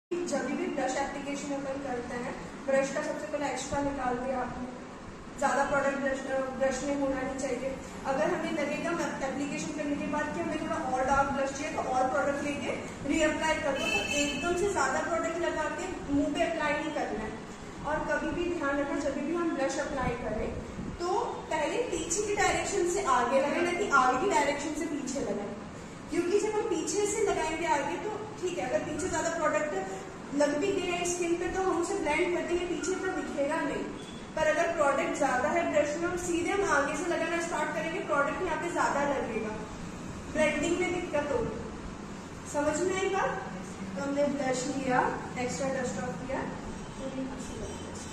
जब भी brush application अपन करते हैं, ब्रश का सबसे पहले एक्स्ट्रा निकाल दिया आपने, ज्यादा प्रोडक्ट ब्रश में होना नहीं चाहिए। अगर हमें लगेगा एप्लीकेशन करने के बाद कि हमें थोड़ा और डार्क ब्रश चाहिए तो और प्रोडक्ट लेके रीअप्लाई कर दो। तो एकदम से ज्यादा प्रोडक्ट लगा के मुंह पे अप्लाई नहीं करना है। और कभी भी ध्यान रखना, जब भी हम ब्रश अप्लाई करें तो पहले पीछे की डायरेक्शन से आगे लगाए, ना कि आगे की डायरेक्शन से पीछे लगाए। क्योंकि जब हम पीछे से लगाएंगे आगे तो ठीक है, अगर पीछे ज्यादा प्रोडक्ट लग भी गया है स्किन पे तो हम उसे ब्लेंड कर देंगे, पीछे तो दिखेगा नहीं। पर अगर प्रोडक्ट ज्यादा है ब्रश में, हम सीधे हम आगे से लगाना स्टार्ट करेंगे, प्रोडक्ट यहाँ पे ज्यादा लगेगा, ब्लेंडिंग में दिक्कत होगी। समझ में आई बात? तो हमने ब्रश लिया, एक्स्ट्रा डस्ट ऑफ किया,